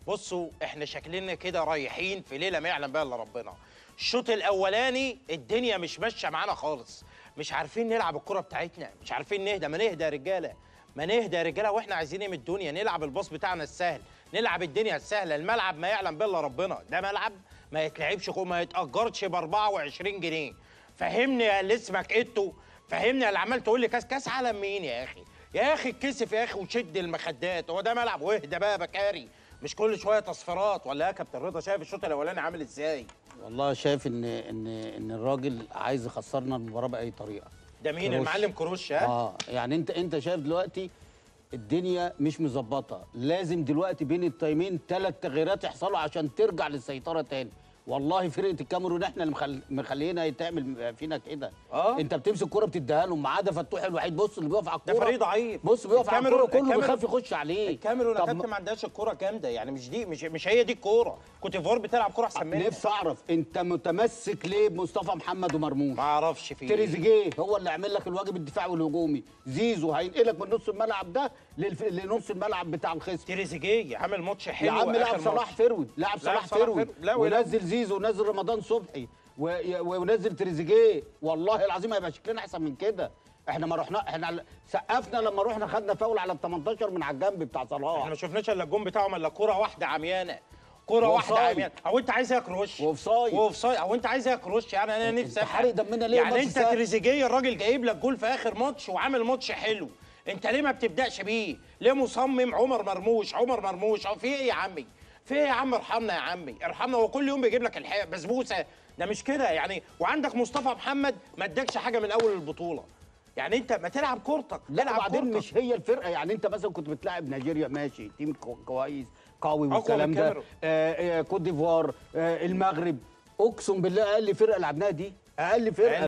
بصوا احنا شكلنا كده رايحين في ليله ما يعلم بها الا ربنا. الشوط الاولاني الدنيا مش ماشيه معانا خالص، مش عارفين نلعب الكره بتاعتنا، مش عارفين نهدى. ما نهدى يا رجاله، ما نهدى يا رجاله. واحنا عايزين ايه من الدنيا؟ نلعب الباص بتاعنا السهل، نلعب الدنيا السهله. الملعب ما يعلم بها الا ربنا، ده ملعب ما يتلعبش، ما يتاجرش ب 24 جنيه. فهمني يا اللي اسمك انتوا، فهمني يا اللي عمال تقول لي كاس عالم مين يا اخي؟ يا اخي اتكسف يا اخي وشد المخدات، هو ده ملعب؟ واهدى بقى بكاري، مش كل شويه تصفيرات. ولا يا كابتن رضا شايف الشوط الاولاني عامل ازاي؟ والله شايف ان الراجل عايز يخسرنا المباراه باي طريقه. ده مين؟ كروش. المعلم كروش. ها يعني انت شايف دلوقتي الدنيا مش مظبطه، لازم دلوقتي بين التايمين 3 تغييرات يحصلوا عشان ترجع للسيطره تاني. والله فرقه الكاميرون احنا اللي مخلينا يتعمل فينا كده. انت بتمسك الكوره بتديها لهم، ما عدا فتوح الوحيد بص اللي بيقف على الكوره، ده فريق ضعيف. بص بيقف على الكوره كله بيخاف يخش عليه. الكاميرون يا كابتن ما عندهاش الكوره جامده، يعني مش هي دي الكوره. كوت ديفوار بتلعب كوره احسن منها. نفسي اعرف انت متمسك ليه بمصطفى محمد ومرموش؟ ما اعرفش فيه. تريزيجيه هو اللي عامل لك الواجب الدفاعي والهجومي، زيزو هينقلك من نص الملعب ده لنص الملعب بتاع الخصم. تريزيجيه عامل ماتش حلو يا عم، لعب صلاح فرود، لعب صلاح فرود ونزل زيزو ونزل رمضان صبحي ونزل تريزيجيه. والله العظيم هيبقى شكلنا احسن من كده. احنا ما رحنا، احنا سقفنا لما رحنا خدنا فاول على ال 18 من على الجنب بتاع صلاح. احنا ما شفناش الا الجون بتاعهم، الا كوره واحده عميانه، كوره واحده عميانه. او انت عايز ايه يا كروش؟ واوفسايد. او انت عايز ايه يا كروش؟ يعني انا نفسي حرق دمنا ليه؟ يعني انت تريزيجيه الراجل جايب لك جول في اخر ماتش وعامل ماتش حلو، انت ليه ما بتبداش بيه؟ ليه مصمم عمر مرموش؟ في ايه يا عمي؟ في ايه يا عم؟ ارحمنا يا عمي، ارحمنا. هو كل يوم بيجيب لك بسبوسه؟ ده مش كده يعني. وعندك مصطفى محمد ما ادكش حاجه من اول البطوله. يعني انت ما تلعب كورتك. لا وبعدين مش هي الفرقه. يعني انت مثلا كنت بتلاعب نيجيريا، ماشي تيم كويس قوي والكلام ده، كوت ديفوار، المغرب، اقسم بالله اقل فرقه لعبناها دي اقل فرقه.